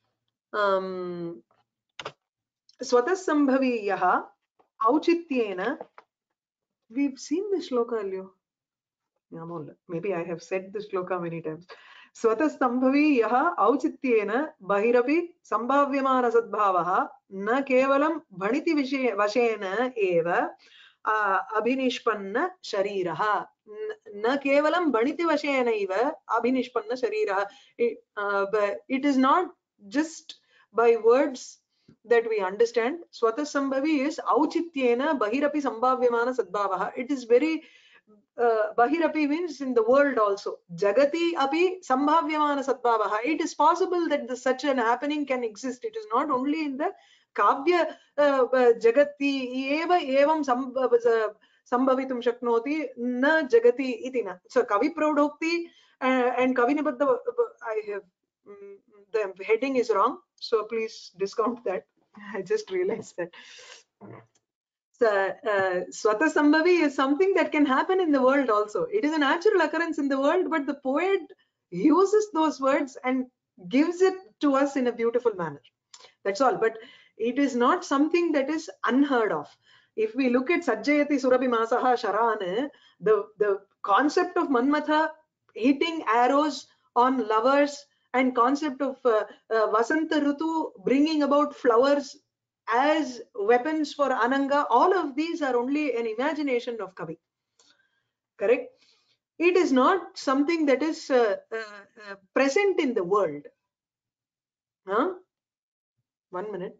ஸ்வத சம்பவி யஹ ஔச்சித்யேன we've seen this shloka இல்லையோ ஞாபகம் இல்ல maybe I have said this shloka many times ஸ்வத சம்பவி யஹ ஔச்சித்யேன பஹிரபி சம்பாவ்யமான சத்பாவः न केवलं भणिति विषये वशेन एव अभिनिष्पन्न शरीरः न केवलं भणिति वशेनैव अभिनिष्पन्न शरीरः it is not just by words that we understand swata sambhavi is auchityena bahirapi sambhavyamana sadbhavah it is very uh, bahirapi means in the world also jagati api sambhavyamana sadbhavah it is possible that the, such an happening can exist it is not only in the काव्य जगति एव एवं संभवितुं शक्नोति न जगति इति न so kavi praudokti and kavi nibadda I have um, the heading is wrong so please discount that I just realized that so uh, swata sambhavi is something that can happen in the world also it is a natural occurrence in the world but the poet uses those words and gives it to us in a beautiful manner that's all but it is not something that is unheard of if we look at Sajjayati Surabhi Masaha Sharan the the concept of Manmatha hitting arrows on lovers and concept of uh, uh, Vasanta Rutu bringing about flowers as weapons for Ananga all of these are only an imagination of Kavi correct it is not something that is uh, uh, uh, present in the world huh one minute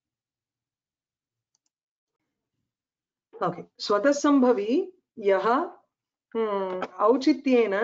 okay swata sambhavi yaha hmm, auchityena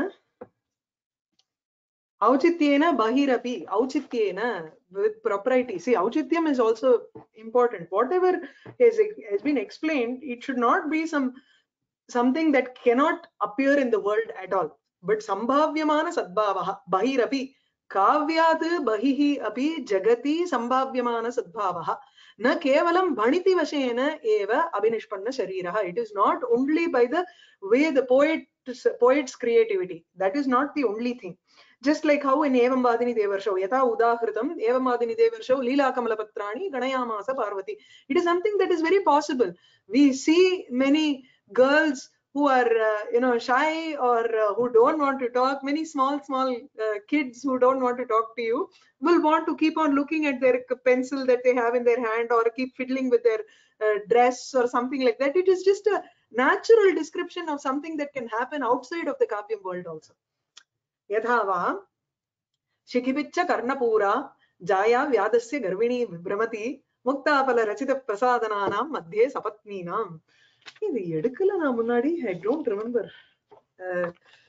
auchityena bahirapi auchityena with propriety see auchityam is also important whatever is has been explained it should not be some something that cannot appear in the world at all but sambhavyamana sadbhavah bahirapi kavyat bahihi api jagati sambhavyamana sadbhavah na kevalam bhaniti vashena eva abhinishpanna sharirah it is not only by the way the poet poet's creativity that is not the only thing just like how in evam vadini devarshav yatha udahritam evam vadini devarshav leela kamalapatrani ganayamasa parvati it is something that is very possible we see many girls who are uh, you know shy or uh, who don't want to talk many small small uh, kids who don't want to talk to you will want to keep on looking at their pencil that they have in their hand or keep fiddling with their uh, dress or something like that it is just a natural description of something that can happen outside of the kavyam world also yadhava shikhipiccha karnapura jaya vyadasya garvini vibramati muktapala rachita prasadananam madhye sapatninam இது எடுக்கல நான் முன்னாடி I don't remember uh,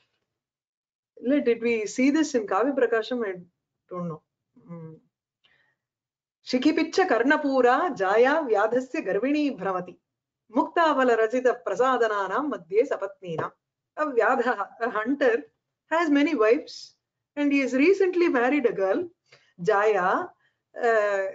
did we see this in Kavya Prakasham I don't know hmm. Shikhipiccha karnapura jaya vyadhasya garvini bhramati muktavala rachita prasadananam madhye sapatninam a vyadha a hunter has many wives and he has recently married a girl Jaya uh,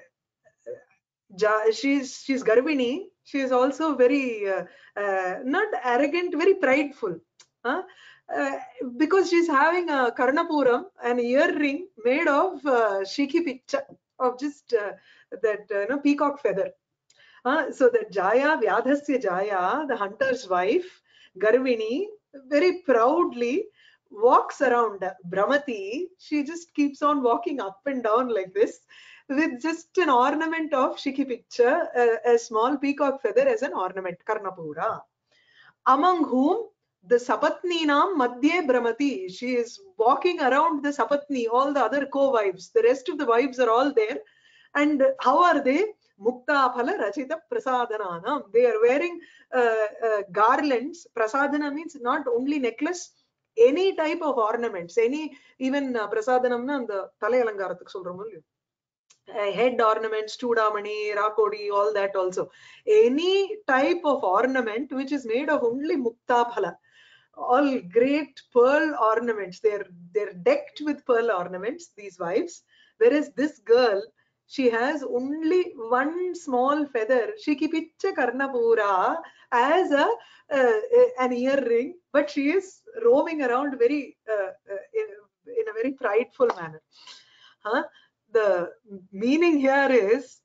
ja, she's she's garvini she is also very uh, uh, not arrogant very prideful huh? uh, because she's having a karnapuram an earring made of uh, shiki picha of just uh, that uh, you know peacock feather uh, so that Jaya vyadhasya Jaya the hunter's wife garvini very proudly walks around Brahmati she just keeps on walking up and down like this with just an ornament of shiki picture a, a small peacock feather as an ornament karnapura among whom the sapatninam madhye brahmati she is walking around the sapatni all the other co-wives the rest of the wives are all there and how are they muktaphala rachita prasadananam they are wearing uh, uh, garlands prasadana means not only necklace any type of ornaments any even uh, prasadanamna and the thalai alangaradhukku solrom illo Uh, head ornaments, chudamani, rakodi, all that also. Any type of ornament which is made of only muktaphala all great pearl ornaments. They're they're decked with pearl ornaments, these wives. Whereas this girl, she has only one small feather. Shikipicha Karnapura as a uh, an earring, but she is roaming around very uh, uh, in, in a very prideful manner. Huh? The meaning here is,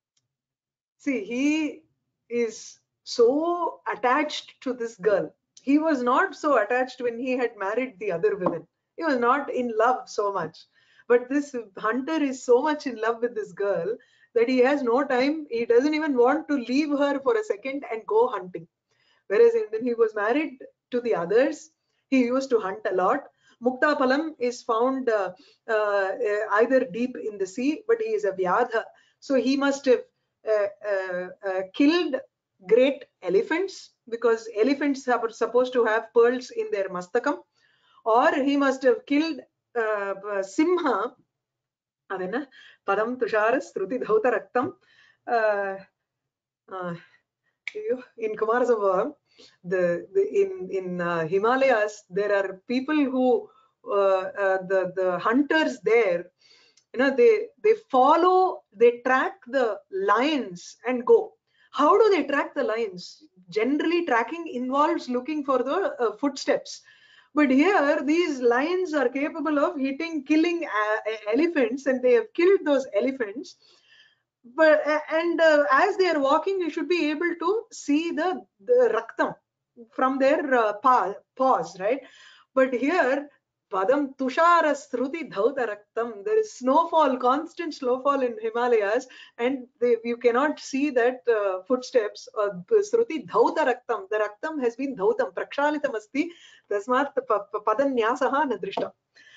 see, he is so attached to this girl. He was not so attached when he had married the other women. He was not in love so much. But this hunter is so much in love with this girl that he has no time. He doesn't even want to leave her for a second and go hunting. Whereas when he was married to the others, he used to hunt a lot. Muktapalam is found uh, uh, either deep in the sea, but he is a Vyadha. So he must have uh, uh, uh, killed great elephants, because elephants are supposed to have pearls in their mastakam, or he must have killed uh, Simha. Adena Padam Tushara Struti Dhauta Raktam. Uh, uh, in Kumarasambhavam, the, the in in uh, Himalayas, there are people who uh, uh, the the hunters there, you know, they they follow, they track the lions and go. How do they track the lions? Generally, tracking involves looking for the uh, footsteps. But here, these lions are capable of hitting, killing uh, elephants, and they have killed those elephants. But and uh, as they are walking, you should be able to see the, the raktam from their uh, paw, paws, right? But here, Padam Tushara Struti Dhauta Raktam, there is snowfall, constant snowfall in Himalayas, and they, you cannot see that uh, footsteps. Uh, Struti Dhauta Raktam, the Raktam has been Dhautam, Prakshalitam Asti, Tasmat Padanyasaha Nadrishtam.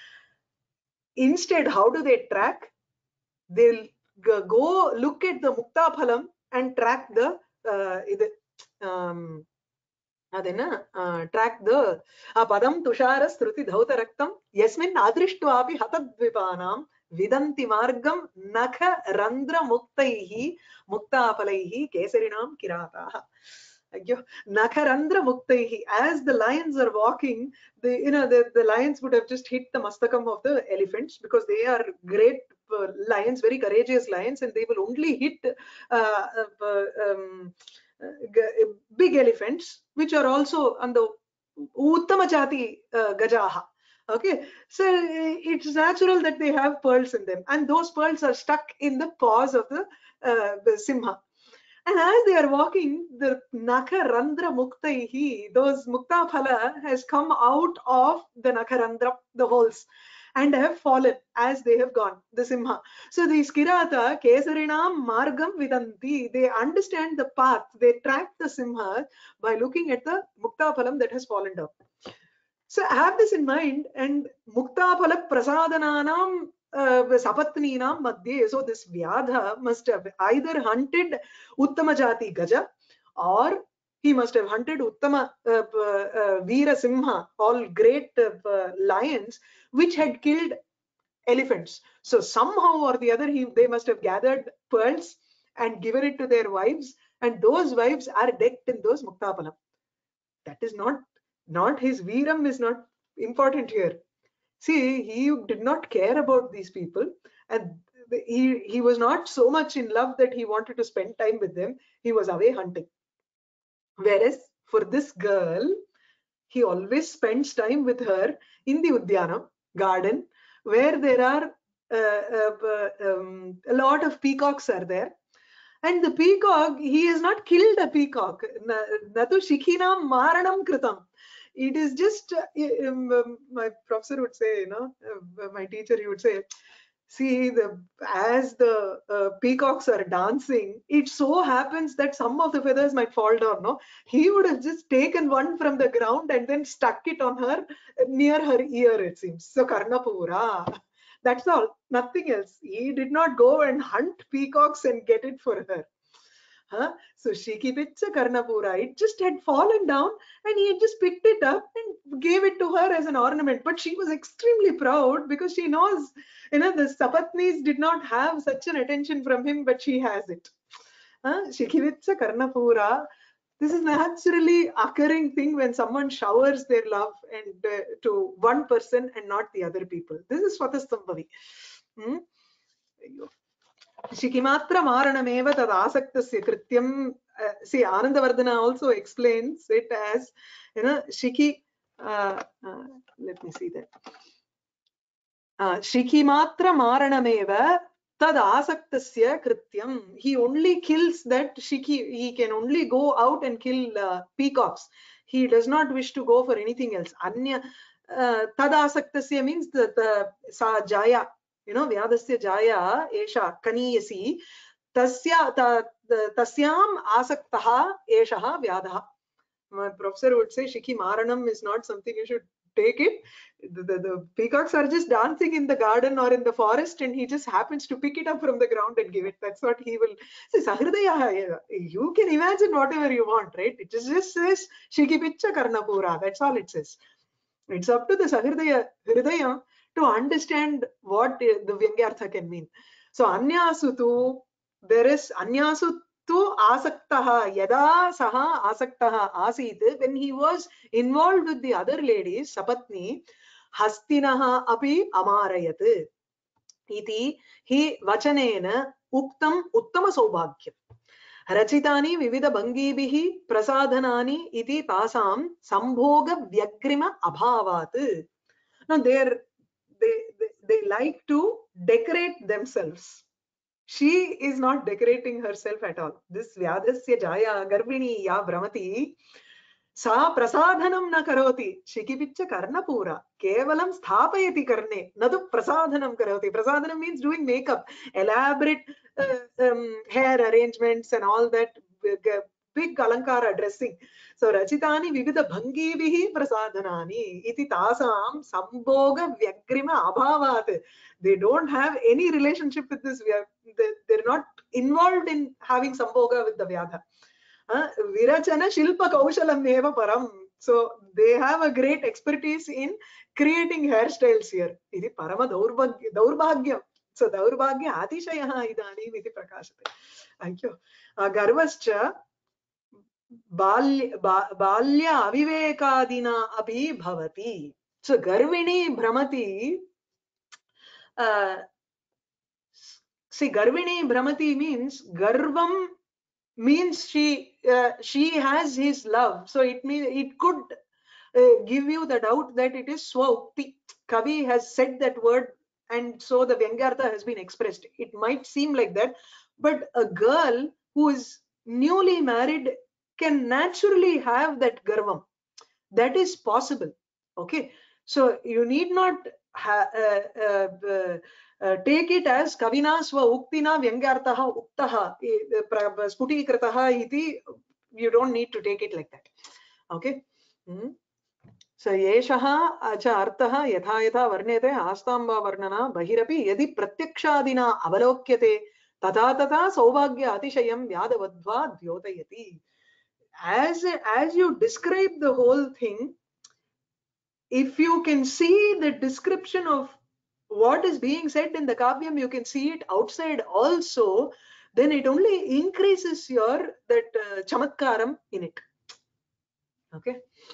Instead, how do they track? They'll go look at the Mukta Phalam and track the uh, um, adena uh, track the uh, Padam Tushara Struti Dhauta Raktam Yasmin Adrishtvapi Hatadvipanam Vidanti Margam Nakha Randra Muktaihi Muktapalaihi Kesarinam Kirataha. Nakarandra Muktaihi. As the lions are walking, the you know the, the lions would have just hit the mastakam of the elephants, because they are great uh, lions, very courageous lions, and they will only hit uh, uh, um, uh, big elephants, which are also on the Uttama Jati uh, Gajaha. Okay, so it's natural that they have pearls in them, and those pearls are stuck in the paws of the, uh, the Simha. And as they are walking, the Nakarandra Muktaihi, those Mukta Phala has come out of the Nakarandra, the holes, and have fallen as they have gone, the Simha. So these Kirata, Kesarinam Margam Vidanti, they understand the path, they track the Simha by looking at the Mukta Phalam that has fallen down. So have this in mind, and Mukta Phala Prasadananam Uh, Sapatninam Madhye. So this Vyadha must have either hunted Uttama Jati Gaja, or he must have hunted Uttama uh, uh, Veera Simha, all great uh, lions, which had killed elephants. So somehow or the other, he, they must have gathered pearls and given it to their wives, and those wives are decked in those Muktapalam. That is not, not his Veeram is not important here. See, he did not care about these people, and he, he was not so much in love that he wanted to spend time with them. He was away hunting. Whereas for this girl, he always spends time with her in the Udyana garden, where there are uh, uh, um, a lot of peacocks are there. And the peacock, he has not killed a peacock. Natu Shikhinam Maranam Kritam. It is just, uh, um, my professor would say, you know, uh, my teacher, he would say, see, the as the uh, peacocks are dancing, it so happens that some of the feathers might fall down. No, he would have just taken one from the ground and then stuck it on her, near her ear, it seems. So Karnapura. That's all, nothing else. He did not go and hunt peacocks and get it for her. Huh? So Shikipitsa Karnapura, it just had fallen down, and he had just picked it up and gave it to her as an ornament. But she was extremely proud, because she knows, you know, the Sapatnis did not have such an attention from him, but she has it. Huh? Shikipitsa Karnapura, This is naturally occurring thing when someone showers their love and uh, to one person and not the other people. This is Swatasambhavi. Hmm? Shikimatra Maranameva tad asaktasya krityam. Uh, see, Anandavardhana also explains it as, you know, Shiki. Uh, uh, let me see that. Uh, Shikimatra Maranameva tad asaktasya krityam. He only kills that Shiki. He can only go out and kill uh, peacocks. He does not wish to go for anything else. Anya uh, tad asaktasya means the, the sa jaya. You know, Vyadasya jaya esha kaniyasi. Tasya ta, tasyam asaktaha eshaha vyadaha. My professor would say Shiki Maranam is not something you should take it. The, the, the peacocks are just dancing in the garden or in the forest, and he just happens to pick it up from the ground and give it. That's what he will say. Sahridaya, you can imagine whatever you want, right? It just says Shiki Picha Karnapura. That's all it says. It's up to the Sahridaya Hridaya to understand what the Vyangyartha can mean. So Anyasutu, there is Anyasutu asaktaha yada saha asaktaha asit, when he was involved with the other ladies, Sapatni, Hastinaha api amarayat. Iti hi vachanena uktam uttama saubhagyam. Rachitani vivida bhangibihi prasadhanani iti tasam sambhoga vyagrima abhavat. Now they they they like to decorate themselves. She is not decorating herself at all. This Vyadasya Jaya Garbhini ya Brahmati sa prasadhanam na karoti. Shikipicha karnapura. Kevalam sthapayati karne. Nadu prasadhanam karoti. Prasadhanam means doing makeup, elaborate uh, um, hair arrangements and all that big, big alankara dressing. So Rachitani vividha bhangibihi prasadhanani iti tasam sambhoga vyagrima abhavat. They don't have any relationship with this. They're not involved in having sambhoga with the Vyadha. Uh, Virachana Shilpa Kaushalam Eva Param. So they have a great expertise in creating hairstyles here. Iti Parama Daurbhagyam. So Daurbhagya Atishayaha Idanim iti Prakashate. Thank you. Uh, Garvascha Balya Avivekadina Api Bhavati. So Garvini Brahmati. Uh, see, Garvini Brahmati means Garvam means she uh, she has his love. So it means it could uh, give you the doubt that it is Swaukti. Kavi has said that word, and so the Vyangyartha has been expressed. It might seem like that, but a girl who is newly married can naturally have that garvam. That is possible. Okay, so you need not ha uh, uh, uh, uh, take it as Kavina Swa Uktina Vyangyartaha Uktaha Sputikrataha iti. You don't need to take it like that. Okay. Hmm. So Yeshaha acha artaha yatha yatha varnete astamba varnana bahirapi yadi pratyakshadina avalokyate tata tata saubhagya atishayam vyadavadva dhyotayati. As as you describe the whole thing, if you can see the description of what is being said in the Kavyam, you can see it outside also, then it only increases your that uh, chamatkaram in it. Okay.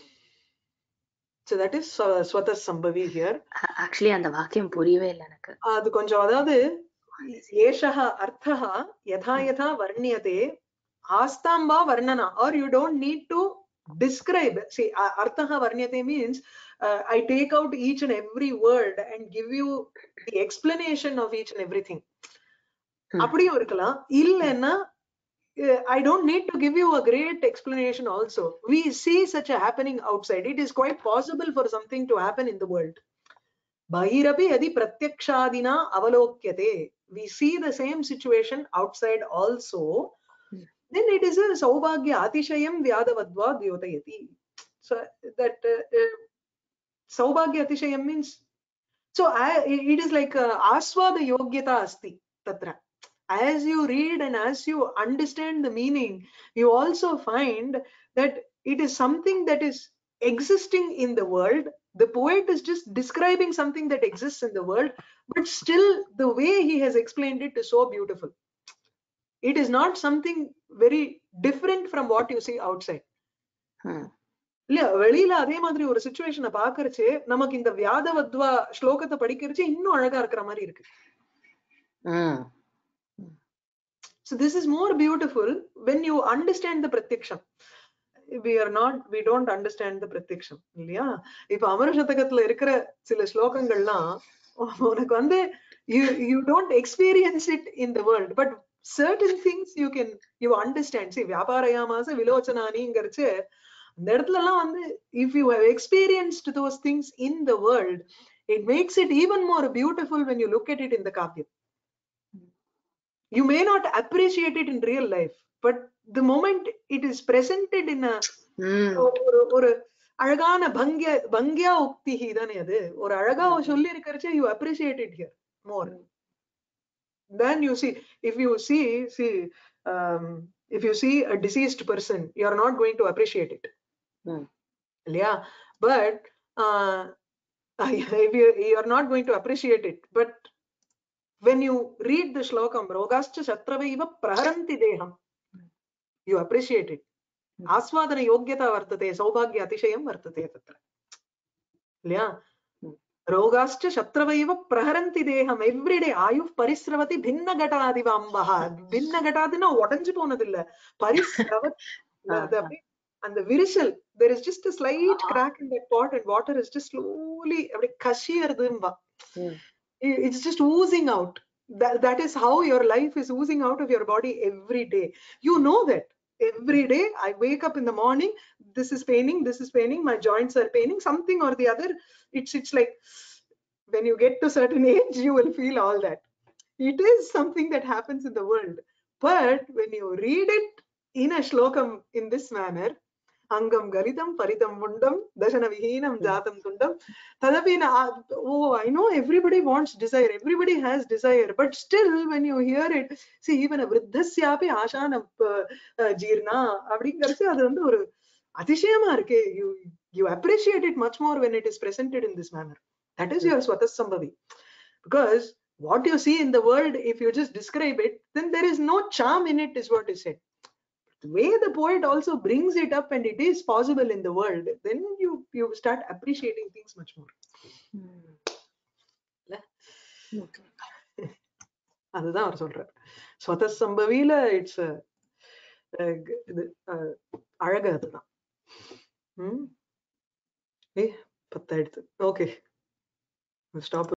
So that is uh, Swatas Sambhavi here. Actually, and the vakyam puriyave illa enakku. Adu konjam adavadhu yeshaha arthaha yatha yatha varnyate astamba varnana, or you don't need to describe. See, arthaha varnyate means uh, I take out each and every word and give you the explanation of each and everything. Appadiyum irukkalam. Illena I don't need to give you a great explanation also. We see such a happening outside. It is quite possible for something to happen in the world. Bahirapi yadi pratyakshadina avalokyate. We see the same situation outside also. Then it is a saubhagya atishayam vyadavadva dyotayati. So that uh, uh, saubhagya atishayam means, so I, it is like uh, aswada yogyata asti tatra. As you read and as you understand the meaning, you also find that it is something that is existing in the world. The poet is just describing something that exists in the world, but still the way he has explained it is so beautiful. It is not something very different from what you see outside. Hmm. இல்ல வெளியில அதே மாதிரி ஒரு சிச்சுவேஷனை பாக்குறச்சே நமக்கு இந்த வியாதவத்வா ஸ்லோகத்தை படிக்கிறச்சே இன்னும் அழகா இருக்கிற மாதிரி இருக்கு. Hmm. So this is more beautiful when you understand the pratyaksham. We are not, we don't understand the pratyaksham. இல்லையா? இப்ப அமர சதகத்துல இருக்கிற சில ஸ்லோகங்கள்லாம் உனக்கு வந்து you you don't experience it in the world, but certain things you can you understand. See, வியாபாரயாமாச விலோச்சனானிங்கறச்சு அந்த இடத்துல எல்லாம் வந்து if you have experienced those things in the world, it makes it even more beautiful when you look at it in the kavyam. You may not appreciate it in real life, but the moment it is presented in a ஒரு ஒரு அழகான பங்கிய பங்கியா உக்திஹி தானே அது, ஒரு அழகா சொல்லி இருக்கிறச்சே you appreciate it here more. Then you see, if you see see um, if you see a deceased person, you are not going to appreciate it. Hmm. Yeah, but uh, if you you are not going to appreciate it, but when you read the shlokam rogascha shatravaiva praharanti deham, you appreciate it. Aswadana yogyata vartate saubhagya atishayam vartate tatra. Yeah, rogascha shatravaiva praharanti deham, every day ayuh parisravati bhinna gatadiva ambaha, bhinna gatadina odanju ponadilla parisravati. And the virishal, there is just a slight crack in that pot and water is just slowly it's just oozing out. That, that is how your life is oozing out of your body every day. You know that every day I wake up in the morning, this is paining, this is paining, my joints are paining, something or the other. It's it's like when you get to a certain age, you will feel all that. It is something that happens in the world. But when you read it in a shlokam in this manner, angam galitam paritam mundam dashana vihinam jatam tundam tadapina, oh, I know everybody wants desire, everybody has desire, but still when you hear it, see, even a vriddhasyapi ashana jeerna அப்படிங்கறது அது வந்து ஒரு அதிசயமா இருக்கு. you you appreciate it much more when it is presented in this manner. That is your swatasambhavi. Because what you see in the world, if you just describe it, then there is no charm in it, is what is said. The way the poet also brings it up and it is possible in the world, then you you start appreciating things much more. அதுதான் அவர் சொல்றார் ஸ்வதசம்பவில. It's அழகு அதுதான். ஏ பத்தாயிடுத்து. Okay, stop.